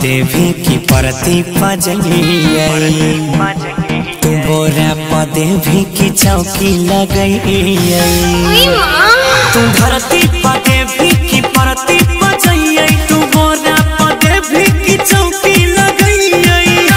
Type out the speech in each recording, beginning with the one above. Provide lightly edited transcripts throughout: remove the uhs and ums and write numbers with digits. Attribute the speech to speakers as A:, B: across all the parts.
A: देवी की परती पजइया तू बोरा पदेवी की चौकी लगइया तू धरती पदेवी की परती पजइया तू बोरा पदेवी की चौकी लगइया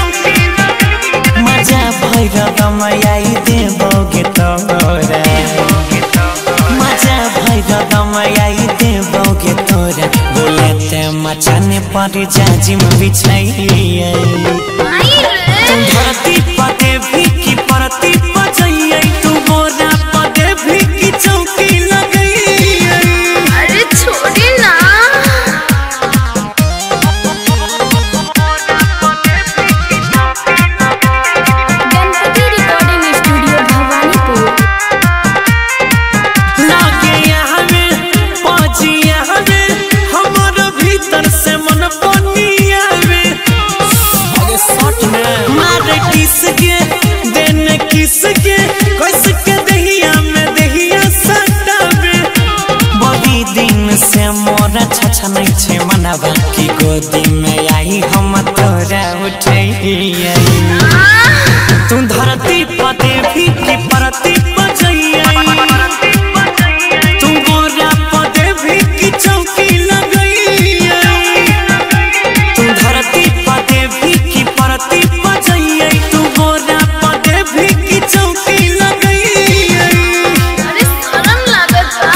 A: मजा भैरव आई देबोगे तोरा मजा भैरव आई देबोगे तोरा बोले ते मचाने पर जाजिम बिछाइए तू धरती पदेवी की परती पजइया तू बोरा पदेवी की चौकी लगइया।
B: अरे छोड़े ना गणपति रिकॉर्डिंग स्टूडियो भवानीपुर
A: लागे यहाँ में पजिया में हमारे भीतर से मन बनिया में अरे सच में मारे किस के देने किस के कैसे के दहिया में दहिया सटावे बड़ी दिन से मोरा छछा नहीं छे मनवा की गोदी में आई हम तोरा उठैया तू धरती पदेवी की परती पजइया तू बोरा पदेवी की चौकी लगइया तू धरती पदेवी की परती पजइया तू बोरा पदेवी की चौकी लगइया।
B: अरे शर्म लागत बा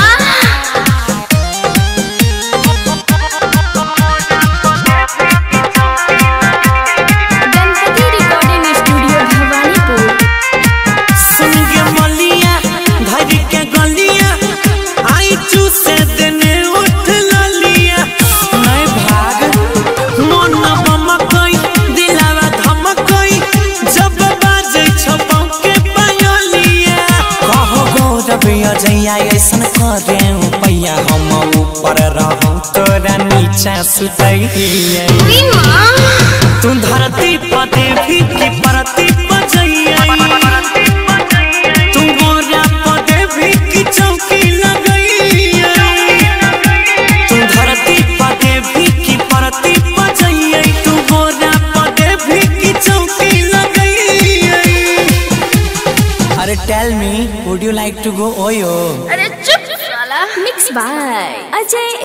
B: गणपति रिकॉर्डिंग स्टूडियो भवानीपुर
A: सुन के मलिया धर के गलिया आई चूसे देने उठ ललिया मैं भाग मन बमकई दिलावा धमकई जब बाजे छपौ के पायलिया कहो गौरव अजैया ऐसन करे पैया हम ऊपर रहूं तोरा नीचा सुतैया तू धरती पदेवी की परती पजइया तू बोरा पदेवी की चौकी लगइया तू धरती पदेवी की परती पजइया तू बोरा पदेवी की चौकी लगइया। अरे tell me would you like to go OYO.
B: अरे चुप साला। Mix by Ajay